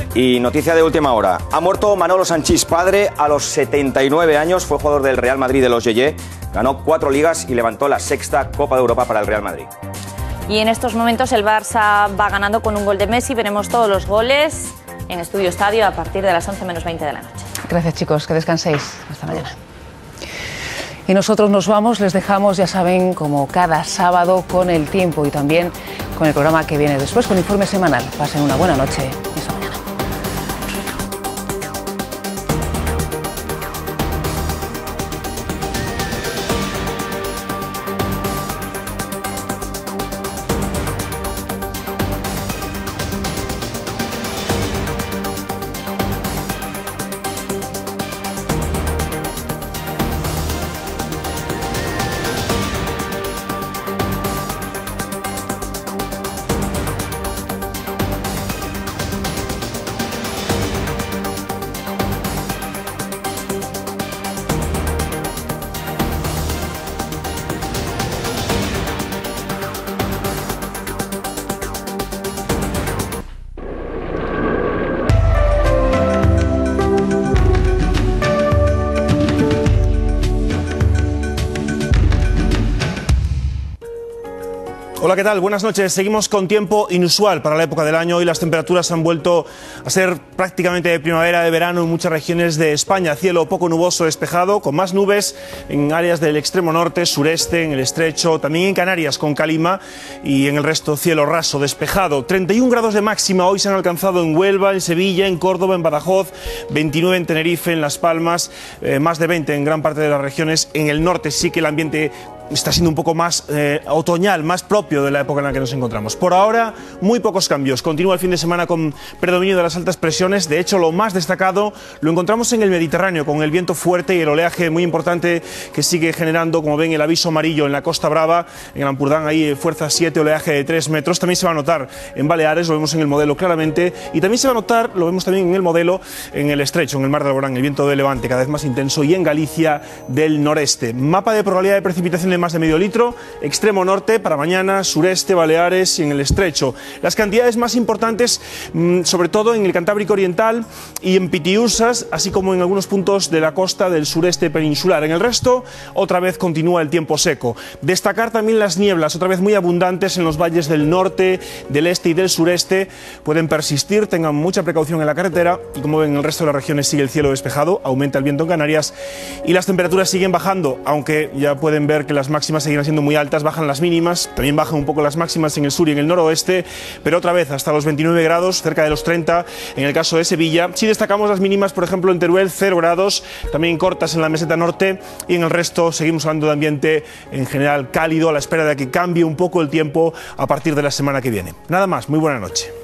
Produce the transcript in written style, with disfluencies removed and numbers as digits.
Y noticia de última hora. Ha muerto Manolo Sanchís, padre, a los 79 años. Fue jugador del Real Madrid de los Yeye. Ganó 4 ligas y levantó la 6ª Copa de Europa para el Real Madrid. Y en estos momentos el Barça va ganando con un gol de Messi. Veremos todos los goles en Estudio Estadio a partir de las 11 menos 20 de la noche. Gracias, chicos. Que descanséis. Hasta mañana. Y nosotros nos vamos, les dejamos, ya saben, como cada sábado, con el tiempo y también con el programa que viene después, con Informe Semanal. Pasen una buena noche. Hola, ¿qué tal? Buenas noches. Seguimos con tiempo inusual para la época del año y las temperaturas han vuelto a ser prácticamente de primavera, de verano en muchas regiones de España. Cielo poco nuboso, despejado, con más nubes en áreas del extremo norte, sureste, en el estrecho, también en Canarias con calima y en el resto cielo raso, despejado. 31 grados de máxima hoy se han alcanzado en Huelva, en Sevilla, en Córdoba, en Badajoz, 29 en Tenerife, en Las Palmas, más de 20 en gran parte de las regiones. En el norte sí que el ambiente está siendo un poco más otoñal, más propio de la época en la que nos encontramos. Por ahora, muy pocos cambios. Continúa el fin de semana con predominio de las altas presiones. De hecho, lo más destacado lo encontramos en el Mediterráneo, con el viento fuerte y el oleaje muy importante que sigue generando, como ven, el aviso amarillo en la Costa Brava, en el Ampurdán, ahí fuerza 7, oleaje de 3 metros. También se va a notar en Baleares, lo vemos en el modelo claramente, y también se va a notar, lo vemos también en el modelo, en el estrecho, en el mar de Alborán, el viento de levante cada vez más intenso, y en Galicia del noreste. Mapa de probabilidad de precipitación de más de medio litro, extremo norte para mañana, sureste, Baleares y en el estrecho. Las cantidades más importantes, sobre todo en el Cantábrico Oriental y en Pitiusas, así como en algunos puntos de la costa del sureste peninsular. En el resto, otra vez continúa el tiempo seco. Destacar también las nieblas, otra vez muy abundantes en los valles del norte, del este y del sureste. Pueden persistir, tengan mucha precaución en la carretera y, como ven, en el resto de las regiones sigue el cielo despejado, aumenta el viento en Canarias y las temperaturas siguen bajando, aunque ya pueden ver que las máximas seguirán siendo muy altas, bajan las mínimas, también bajan un poco las máximas en el sur y en el noroeste, pero otra vez hasta los 29 grados, cerca de los 30 en el caso de Sevilla. Si destacamos las mínimas, por ejemplo, en Teruel 0 grados, también cortas en la meseta norte, y en el resto seguimos hablando de ambiente en general cálido, a la espera de que cambie un poco el tiempo a partir de la semana que viene. Nada más, muy buena noche.